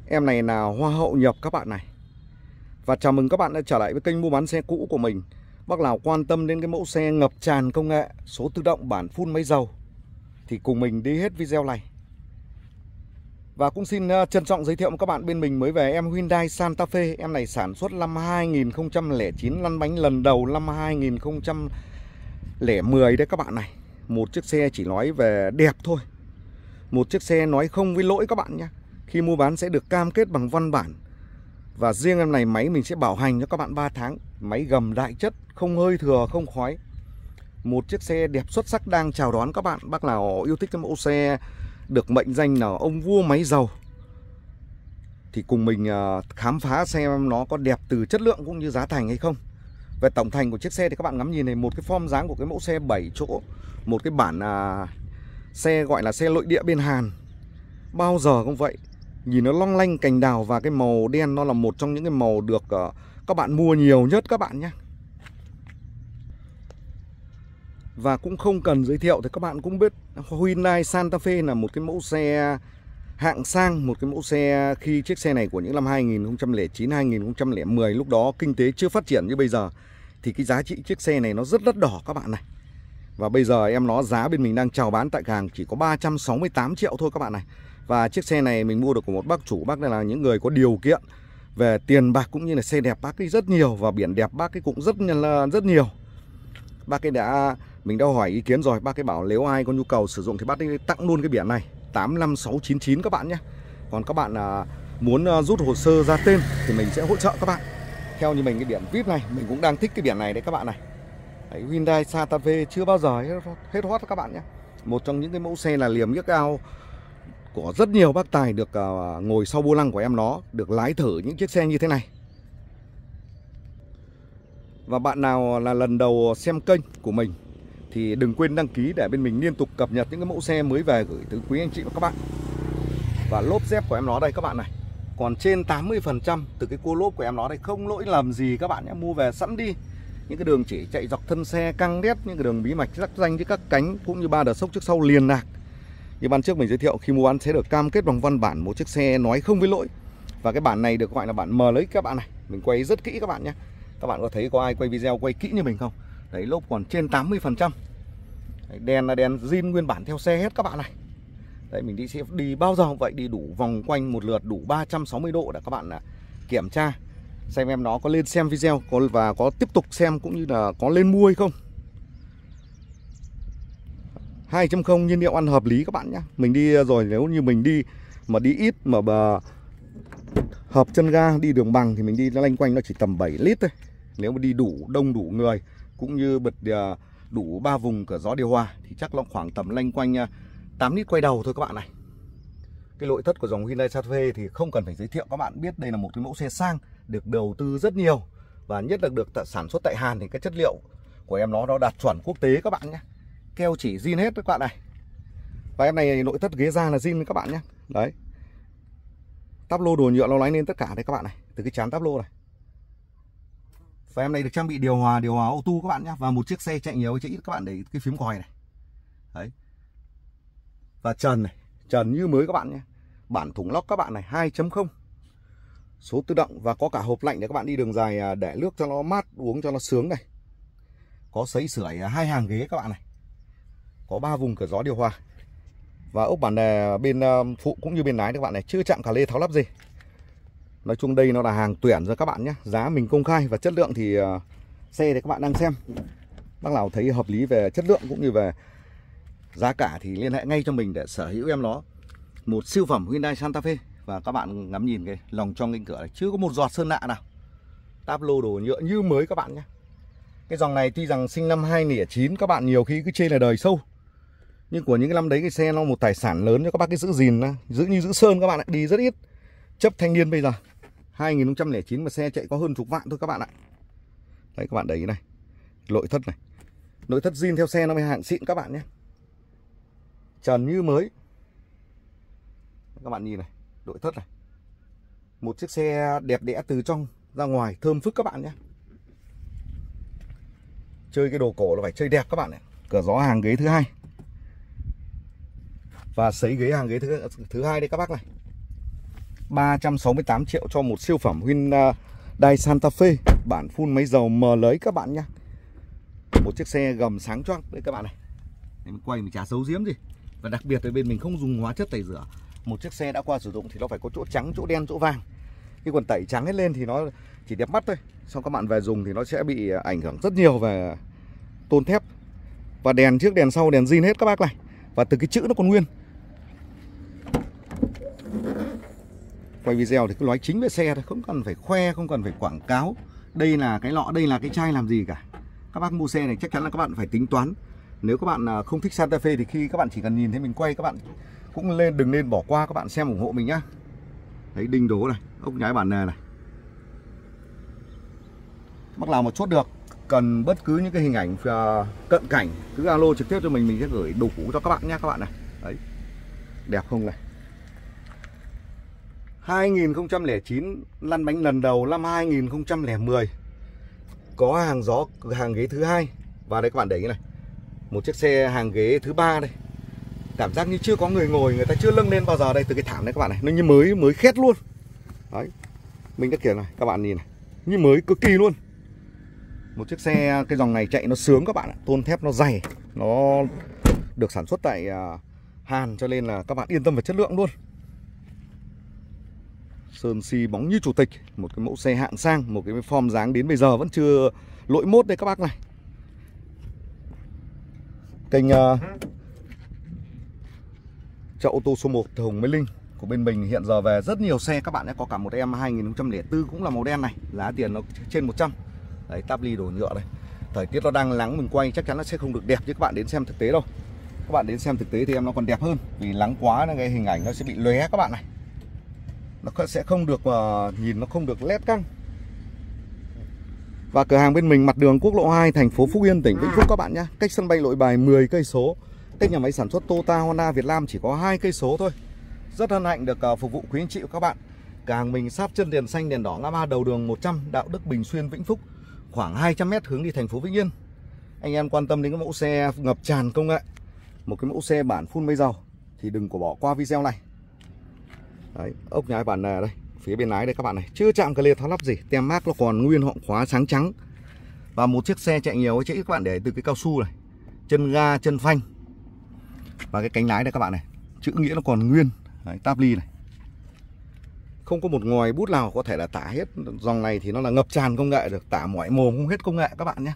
Em này là hoa hậu nhập các bạn này. Và chào mừng các bạn đã trở lại với kênh mua bán xe cũ của mình. Bác nào quan tâm đến cái mẫu xe ngập tràn công nghệ, số tự động bản full máy dầu thì cùng mình đi hết video này. Và cũng xin trân trọng giới thiệu với các bạn, bên mình mới về em Hyundai Santa Fe. Em này sản xuất năm 2009, lăn bánh lần đầu năm 2010 đấy các bạn này. Một chiếc xe chỉ nói về đẹp thôi, một chiếc xe nói không với lỗi các bạn nhé. Khi mua bán sẽ được cam kết bằng văn bản. Và riêng em này máy mình sẽ bảo hành cho các bạn 3 tháng. Máy gầm đại chất, không hơi thừa, không khói. Một chiếc xe đẹp xuất sắc đang chào đón các bạn. Bác nào yêu thích cái mẫu xe được mệnh danh là ông vua máy dầu thì cùng mình khám phá xem nó có đẹp từ chất lượng cũng như giá thành hay không. Về tổng thành của chiếc xe thì các bạn ngắm nhìn này, một cái form dáng của cái mẫu xe 7 chỗ. Một cái bản xe gọi là xe nội địa bên Hàn. Bao giờ cũng vậy, nhìn nó long lanh cành đào, và cái màu đen nó là một trong những cái màu được các bạn mua nhiều nhất các bạn nhé. Và cũng không cần giới thiệu thì các bạn cũng biết Hyundai Santa Fe là một cái mẫu xe hạng sang, một cái mẫu xe khi chiếc xe này của những năm 2009, 2010, lúc đó kinh tế chưa phát triển như bây giờ thì cái giá trị chiếc xe này nó rất đắt đỏ các bạn này. Và bây giờ em nó giá bên mình đang chào bán tại cửa hàng chỉ có 368 triệu thôi các bạn này. Và chiếc xe này mình mua được của một bác chủ, bác này là những người có điều kiện về tiền bạc cũng như là xe đẹp bác ấy rất nhiều, và biển đẹp bác ấy cũng rất nhiều. Bác ấy mình đã hỏi ý kiến rồi, bác ấy bảo nếu ai có nhu cầu sử dụng thì bác ấy tặng luôn cái biển này 85699 các bạn nhé. Còn các bạn muốn rút hồ sơ ra tên thì mình sẽ hỗ trợ các bạn. Theo như mình, cái biển VIP này mình cũng đang thích cái biển này đấy các bạn này. Đấy, Hyundai Santa Fe chưa bao giờ hết hot các bạn nhé. Một trong những cái mẫu xe là liềm yếc ao của rất nhiều bác tài được ngồi sau vô lăng của em nó, được lái thử những chiếc xe như thế này. Và bạn nào là lần đầu xem kênh của mình thì đừng quên đăng ký để bên mình liên tục cập nhật những cái mẫu xe mới về gửi tới quý anh chị và các bạn. Và lốp dép của em nó đây các bạn này, còn trên 80% từ cái cua lốp của em nó đây, không lỗi lầm gì các bạn nhé. Mua về sẵn đi. Những cái đường chỉ chạy dọc thân xe căng đét, những cái đường bí mạch rắc ranh với các cánh cũng như ba đợt sốc trước sau liền lạc. Như ban trước mình giới thiệu, khi mua bán sẽ được cam kết bằng văn bản một chiếc xe nói không với lỗi. Và cái bản này được gọi là bản MLX các bạn này. Mình quay rất kỹ các bạn nhé. Các bạn có thấy có ai quay video quay kỹ như mình không? Đấy, lốp còn trên 80%. Đấy, đèn là đèn zin nguyên bản theo xe hết các bạn này. Đấy, mình sẽ đi bao giờ cũng vậy, đi đủ vòng quanh một lượt đủ 360 độ để các bạn kiểm tra xem em nó có lên xem video và có tiếp tục xem cũng như là có lên mua hay không. 2.0 nhiên liệu ăn hợp lý các bạn nhé. Mình đi rồi, nếu như mình đi mà đi ít mà hợp chân ga, đi đường bằng thì mình đi loanh quanh nó chỉ tầm 7 lít thôi. Nếu mà đi đông đủ người cũng như bật đủ 3 vùng cửa gió điều hòa thì chắc nó khoảng tầm loanh quanh 8 lít quay đầu thôi các bạn này. Cái nội thất của dòng Hyundai Santa Fe thì không cần phải giới thiệu, các bạn biết đây là một cái mẫu xe sang, được đầu tư rất nhiều, và nhất là được sản xuất tại Hàn thì cái chất liệu của em nó đạt chuẩn quốc tế các bạn nhé. Keo chỉ zin hết các bạn này. Và em này nội thất ghế da là zin các bạn nhé. Đấy, táp lô đồ nhựa nó lái lên tất cả đây các bạn này, từ cái chán táp lô này. Và em này được trang bị điều hòa auto các bạn nhé. Và một chiếc xe chạy nhiều chạy ít các bạn để cái phím còi này. Đấy. Và trần này, trần như mới các bạn nhé. Bản thùng lóc các bạn này 2.0, số tự động và có cả hộp lạnh để các bạn đi đường dài để nước cho nó mát, uống cho nó sướng này. Có sấy sưởi 2 hàng ghế các bạn này. Có 3 vùng cửa gió điều hòa. Và ốc bản đề bên phụ cũng như bên lái các bạn này, chưa chạm cả lê tháo lắp gì. Nói chung đây nó là hàng tuyển rồi các bạn nhé. Giá mình công khai và chất lượng thì xe thì các bạn đang xem. Bác nào thấy hợp lý về chất lượng cũng như về giá cả thì liên hệ ngay cho mình để sở hữu em nó. Một siêu phẩm Hyundai Santa Fe. Và các bạn ngắm nhìn cái lòng trong cánh cửa này, chưa có một giọt sơn lạ nào. Táp lô đồ nhựa như mới các bạn nhé. Cái dòng này tuy rằng sinh năm 2009, các bạn nhiều khi cứ chê là đời sâu, nhưng của những cái năm đấy cái xe nó một tài sản lớn cho các bác cái giữ gìn, giữ như giữ sơn các bạn ạ, đi rất ít. Chấp thanh niên bây giờ 2009 mà xe chạy có hơn chục vạn thôi các bạn ạ. Đấy các bạn đấy này, nội thất này, nội thất zin theo xe nó mới hạng xịn các bạn nhé. Trần như mới. Các bạn nhìn này, nội thất này. Một chiếc xe đẹp đẽ từ trong ra ngoài, thơm phức các bạn nhé. Chơi cái đồ cổ là phải chơi đẹp các bạn này. Cửa gió hàng ghế thứ hai. Và sấy ghế hàng ghế thứ hai đây các bác này. 368 triệu cho một siêu phẩm Hyundai Santa Fe bản full máy dầu mờ lưới các bạn nhé. Một chiếc xe gầm sáng choang đấy các bạn này. Mình quay mình chả xấu giếm gì. Và đặc biệt ở bên mình không dùng hóa chất tẩy rửa. Một chiếc xe đã qua sử dụng thì nó phải có chỗ trắng, chỗ đen, chỗ vàng. Khi còn tẩy trắng hết lên thì nó chỉ đẹp mắt thôi. Xong các bạn về dùng thì nó sẽ bị ảnh hưởng rất nhiều về tôn thép. Và đèn trước, đèn sau, đèn zin hết các bác này. Và từ cái chữ nó còn nguyên. Quay video thì cứ nói chính về xe thôi, không cần phải khoe, không cần phải quảng cáo. Đây là cái lọ, đây là cái chai làm gì cả. Các bác mua xe này chắc chắn là các bạn phải tính toán. Nếu các bạn không thích Santa Fe thì khi các bạn chỉ cần nhìn thấy mình quay, các bạn cũng đừng nên bỏ qua, các bạn xem ủng hộ mình nhá. Đấy, đinh đố này, ốc nhái bản nề này. Bác nào mà chốt được, cần bất cứ những cái hình ảnh cận cảnh, cứ alo trực tiếp cho mình sẽ gửi đủ cho các bạn nhé các bạn này. Đấy, đẹp không này. 2009 lăn bánh lần đầu, năm 2010 có hàng gió, hàng ghế thứ hai. Và đây các bạn để cái này, một chiếc xe hàng ghế thứ ba đây. Cảm giác như chưa có người ngồi, người ta chưa lưng lên bao giờ đây. Từ cái thảm này các bạn này, nó như mới khét luôn. Đấy, mình đã kiểu này, các bạn nhìn này, như mới cực kỳ luôn. Một chiếc xe, cái dòng này chạy nó sướng các bạn ạ. Tôn thép nó dày, nó được sản xuất tại Hàn, cho nên là các bạn yên tâm về chất lượng luôn. Sơn xi bóng như chủ tịch. Một cái mẫu xe hạng sang, một cái form dáng đến bây giờ vẫn chưa lỗi mốt đây các bác này. Kênh chợ ô tô số 1 Hùng Mới Linh của bên mình hiện giờ về rất nhiều xe các bạn nhé. Có cả một em 2004 cũng là màu đen này, giá tiền nó trên 100. Đấy, táp ly đồ nhựa đây. Thời tiết nó đang nắng, mình quay chắc chắn nó sẽ không được đẹp chứ các bạn đến xem thực tế đâu. Các bạn đến xem thực tế thì em nó còn đẹp hơn. Vì nắng quá nên cái hình ảnh nó sẽ bị lóe các bạn này. Nó sẽ không được nhìn nó không được lét căng. Và cửa hàng bên mình mặt đường quốc lộ 2 thành phố Phúc Yên tỉnh Vĩnh Phúc các bạn nhé. Cách sân bay Nội Bài 10 cây số. Cách nhà máy sản xuất Toyota Honda Việt Nam chỉ có 2 cây số thôi. Rất hân hạnh được phục vụ quý anh chị và các bạn. Cửa hàng mình sát chân đèn xanh đèn đỏ ngã ba đầu đường 100 Đạo Đức Bình Xuyên Vĩnh Phúc, khoảng 200 m hướng đi thành phố Vĩnh Yên. Anh em quan tâm đến cái mẫu xe ngập tràn công nghệ, một cái mẫu xe bản full máy dầu thì đừng có bỏ qua video này. Đấy, ốc nhái bản nề đây, phía bên lái đây các bạn này, chưa chạm cờ lê tháo lắp gì, tem mác nó còn nguyên, họng khóa sáng trắng. Và một chiếc xe chạy nhiều chứ các bạn để từ cái cao su này, chân ga, chân phanh. Và cái cánh lái đây các bạn này, chữ nghĩa nó còn nguyên. Đấy, táp ly này, không có một ngòi bút nào có thể là tả hết. Dòng này thì nó là ngập tràn công nghệ, được tả mỏi mồm không hết công nghệ các bạn nhé.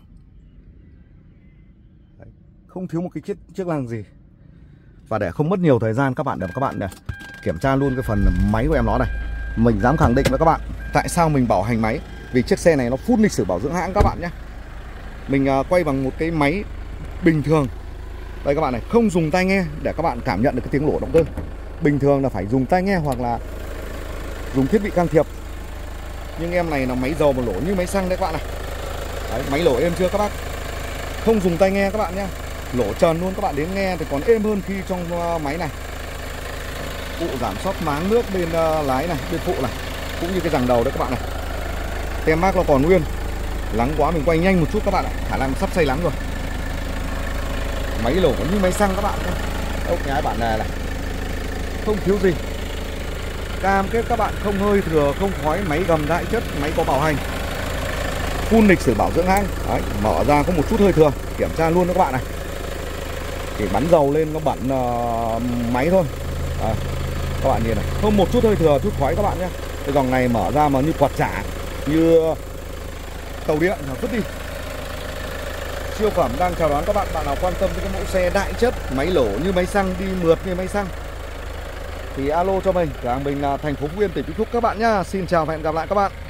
Đấy, không thiếu một cái chiếc lăng gì. Và để không mất nhiều thời gian các bạn, để các bạn này, kiểm tra luôn cái phần máy của em nó này. Mình dám khẳng định với các bạn, tại sao mình bảo hành máy, vì chiếc xe này nó full lịch sử bảo dưỡng hãng các bạn nhé. Mình quay bằng một cái máy bình thường. Đây các bạn này, không dùng tai nghe để các bạn cảm nhận được cái tiếng nổ động cơ. Bình thường là phải dùng tai nghe hoặc là dùng thiết bị can thiệp. Nhưng em này là máy dầu mà nổ như máy xăng đấy các bạn này. Đấy, máy nổ êm chưa các bác? Không dùng tai nghe các bạn nhé. Nổ trần luôn, các bạn đến nghe thì còn êm hơn khi trong máy này. Phụ giảm sóc máng nước bên lái này, bên phụ này, cũng như cái giằng đầu đấy các bạn này. Tem mác nó còn nguyên. Nắng quá mình quay nhanh một chút các bạn ạ, khả năng sắp say nắng rồi. Máy nổ như máy xăng các bạn nhé. Ốc nhái bản nề này, không thiếu gì. Cam kết các bạn không hơi thừa, không khói, máy gầm đại chất, máy có bảo hành, full lịch sử bảo dưỡng hãng. Đấy, mở ra có một chút hơi thừa, kiểm tra luôn đó các bạn này. Chỉ bắn dầu lên nó bẩn máy thôi. Đấy, các bạn nhìn này, không một chút hơi thừa, chút khói các bạn nhé. Cái dòng này mở ra mà như quạt chả, như tàu điện là vứt đi. Siêu phẩm đang chào đón các bạn. Bạn nào quan tâm đến cái mẫu xe đại chất, máy lổ như máy xăng, đi mượt như máy xăng thì alo cho mình. Cửa hàng mình là thành phố Phúc Yên tỉnh Vĩnh Phúc các bạn nhá. Xin chào và hẹn gặp lại các bạn.